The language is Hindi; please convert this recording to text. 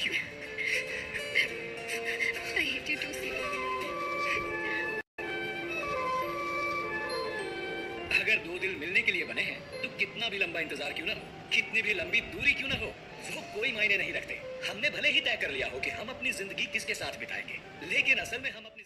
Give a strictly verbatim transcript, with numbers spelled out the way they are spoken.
you. I hate you too, Sid. अगर दो दिल मिलने के लिए बने हैं तो कितना भी लंबा इंतजार क्यों ना हो, कितनी भी लंबी दूरी क्यों ना हो, वो कोई मायने नहीं रखते। हमने भले ही तय कर लिया हो कि हम अपनी जिंदगी किसके साथ बिताएंगे, लेकिन असल में हम अपनी